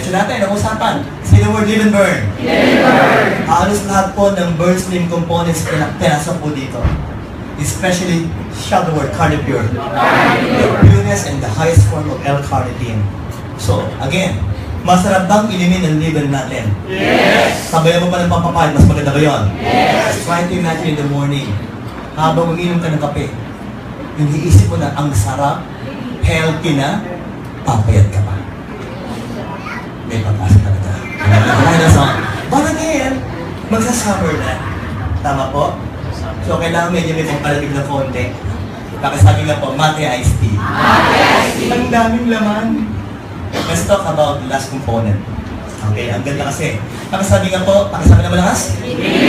Question natin, ang usapan. Say the word live and burn. Halos lahat po ng burn slim components pinasok po dito. Especially, shout the word carnipure. The pureness and the highest form of L-carnitine. So, again, masarap bang ilimin ang liver natin? Yes! Sabayan mo pa ng pampapahid, mas maganda ba yun? Yes! Try to imagine in the morning, habang umiinom ka ng kape, yung iisip mo na ang sarap, healthy na, papayat ka pa. May pag-asa talaga. But again, magsasummer na. Tama po? So, kailangan medyo may pampalamig na konti. Pakisabi nga po, mate iced tea. Ang daming laman. Let's talk about the last component. Okay, ang ganda kasi. Pakisabi nga po, pakisabi na malakas?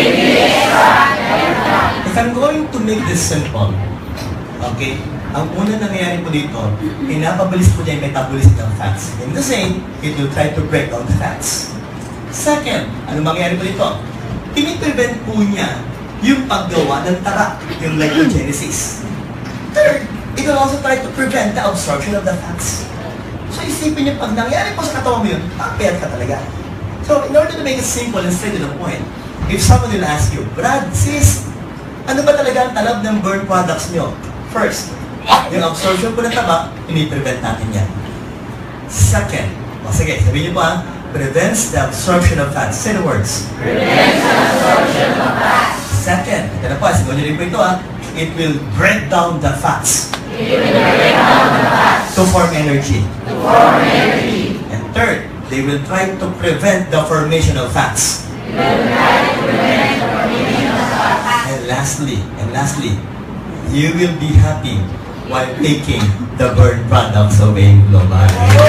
If I'm going to make this simple, okay, ang unang nangyayari po dito, pinapabilis po niya yung metabolism ng fats. In the same, it will try to break down the fats. Second, ano mangyayari po dito? Piniprevent po niya yung paggawa ng tara, yung lipogenesis. Third, it will also try to prevent the absorption of the fats. So isipin niyo, pag nangyari po sa katawan mo yun, papayat ka talaga. So in order to make it simple and straight to the point, if someone will ask you, Brad, sis, ano ba talaga ang talab ng burn products niyo? First, yung absorption po ng taba, ini-prevent natin yan. Second, sige, sabihin niyo pa, prevents the absorption of fats. Say the words. Prevents the absorption of fats. Second, ito na po, sigaw niyo rin po ito it will break down the fats. It will break down the fats. To form energy. To form energy. And third, they will try to prevent the formation of fats. They will try to prevent the formation of fats. And lastly, you will be happy while taking the burn products of AIM Global.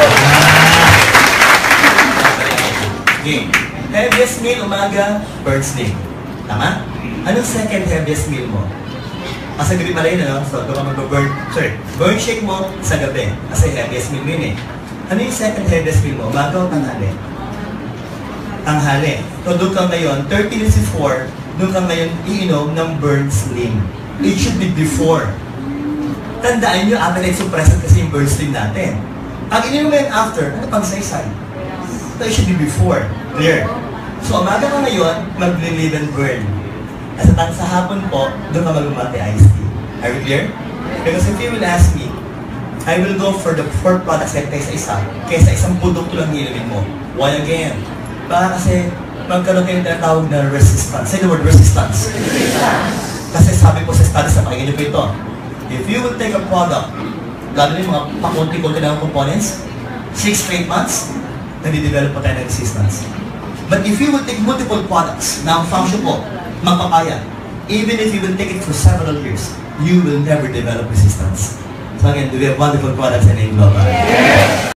Okay. Heaviest meal umaga, burn slim. Tama? Anong second heaviest meal mo? Sa gabi pala yun, ano? So, doon ka burn shake mo sa gabi. Kasi heaviest meal yun eh. Ano yung second heaviest meal mo? Umaga o tanghali? Tanghali. So, doon ka ngayon, 30 minutes before, doon ka ngayon iinom ng burn slim. It should be before. Tandaan nyo, appetite suppressant kasi yung burn slim natin. Pag ininom mo yan after, ano pang saysay? So, it should be before. Clear? So, umaga ka ngayon, mag-live and burn. At sa hapon po, doon ka mag-umate iced tea. Are you clear? Because if you will ask me, I will go for the 4 products na isa-isa kaysa isang produkto lang inumin mo. Why again? Baka kasi magkaroon kayo tinatawag na resistance. Say the word resistance. Kasi sabi po sa studies na pakinggan po ito, if you will take a product, lalo na yung mga pakunti-kunti na components, 6 straight months, nadidevelop po tayo ng resistance. But if you will take multiple products na ang function po, magpapaya, even if you will take it for several years, you will never develop resistance. So again, do we have wonderful products in AIM Global?